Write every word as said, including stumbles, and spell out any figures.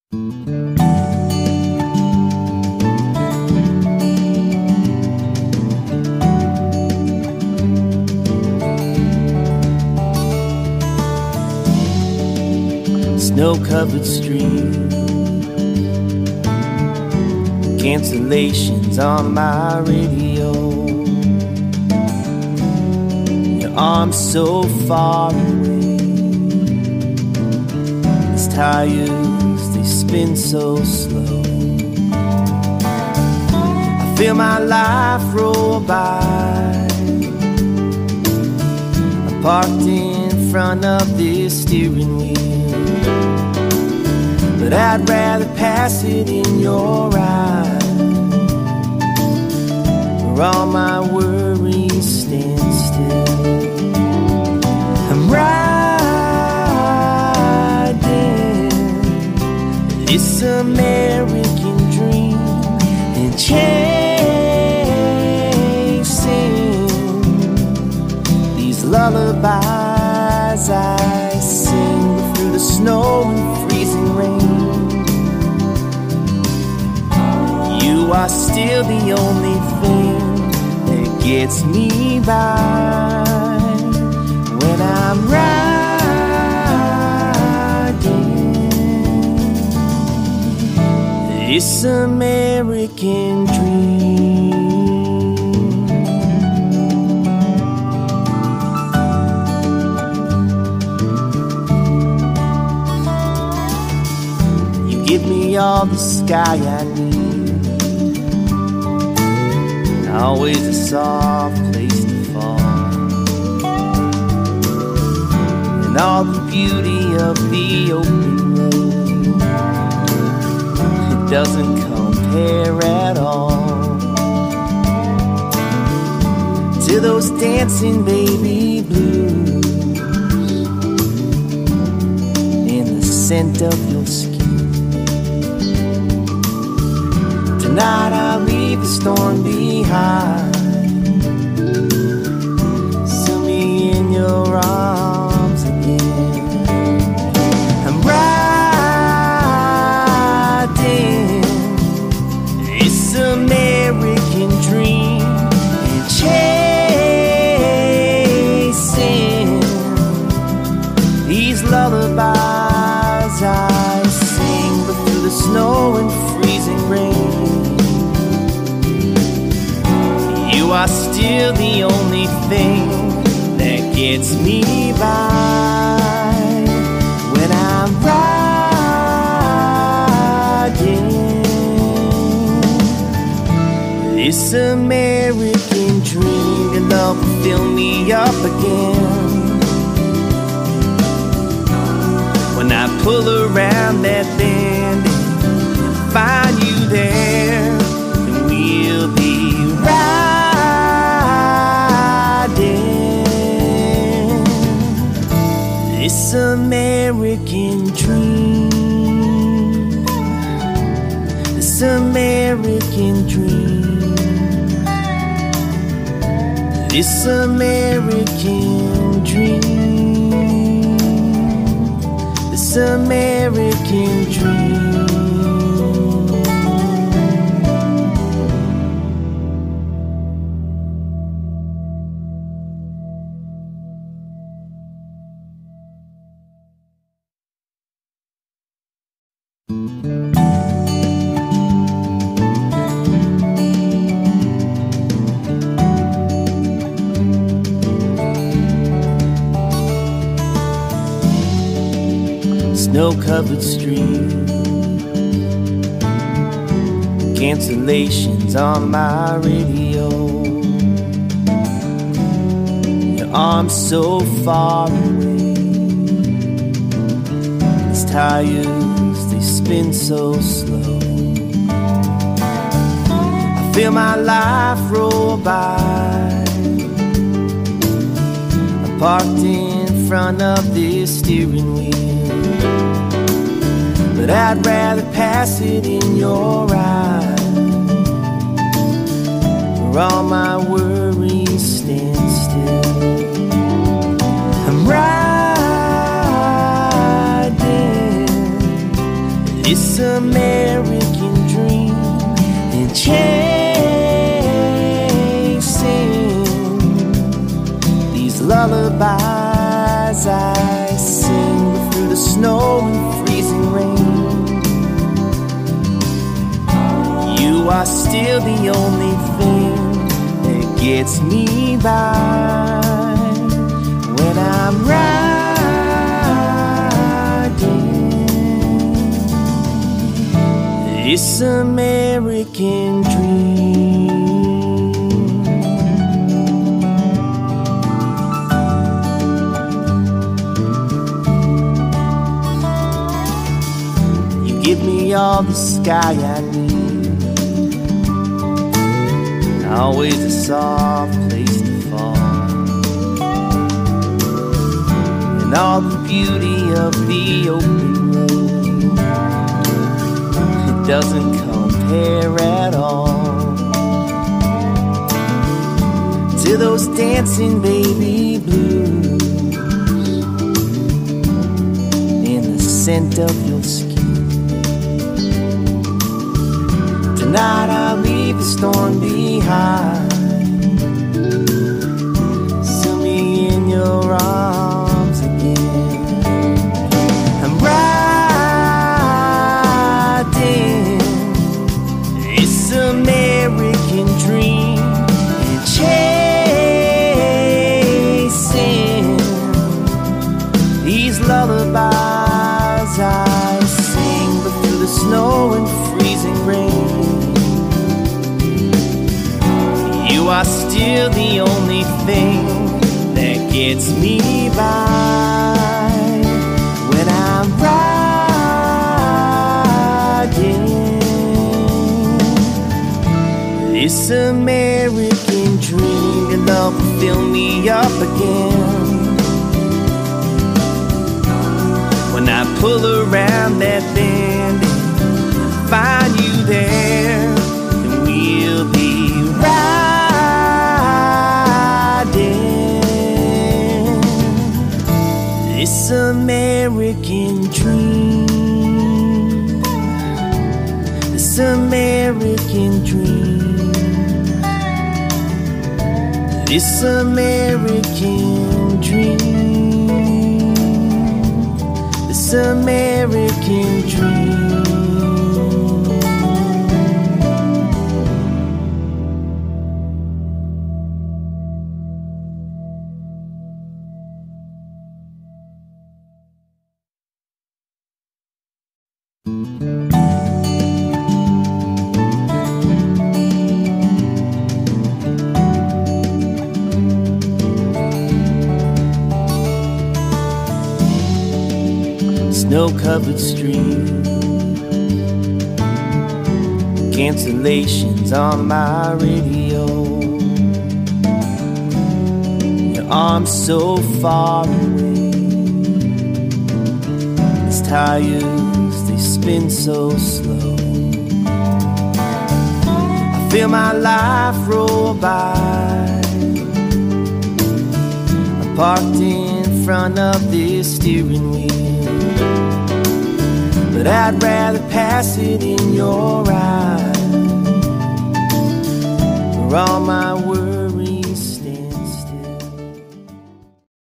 Snow-covered streets, cancellations on my radio. Your arms so far away, these tires, they spin so slow. I feel my life roll by. I'm parked in front of this steering wheel, but I'd rather pass it in your eyes, where all my worries stand still. I'm riding this American dream and chasing these lullabies I sing through the snow and freezing rain. You are still the only thing that gets me by when I'm riding this American dream. You give me all the sky I need, always a soft place to fall, and all the beauty of the open road, it doesn't compare at all to those dancing baby blues and the scent of your skin. Tonight I'll leave the storm behind, seal me in your arms again. I'm riding this American dream and chasing these lullabies I sing, but through the snow and freezing rain, you are still the only thing that gets me by when I'm riding this American dream. Your love will fill me up again when I pull around that bend and find you there, and we'll be riding this American dream, this American dream, this American dream, this American dream. Snow-covered streets, cancellations on my radio. Your arms so far away, these tires, they spin so slow. I feel my life roll by. I'm parked in front of this steering wheel, but I'd rather pass it in your eyes, where all my worries stand still. I'm riding this American dream and chasing these lullabies I sing through the snow and freezing rain. You are still the only thing that gets me by when I'm riding this American dream. You give me all the sky I need, always a soft place to fall, and all the beauty of the open road, it doesn't compare at all to those dancing baby blues and the scent of your skin. Tonight I'll leave the storm behind. See me in your arms again. I'm riding this American dream and chasing these lullabies I sing through the snow and freezing rain. You are still the only thing that gets me by when I'm riding this American dream. Your love will fill me up again when I pull around that bend and find you there, and we'll be riding this American dream, this American dream, this American dream, this American dream. Snow-covered streets, cancellations on my radio, your arms so far away, these tires, they spin so slow. I feel my life roll by. I'm parked in front of this steering wheel, but I'd rather pass it in your eyes, where all my words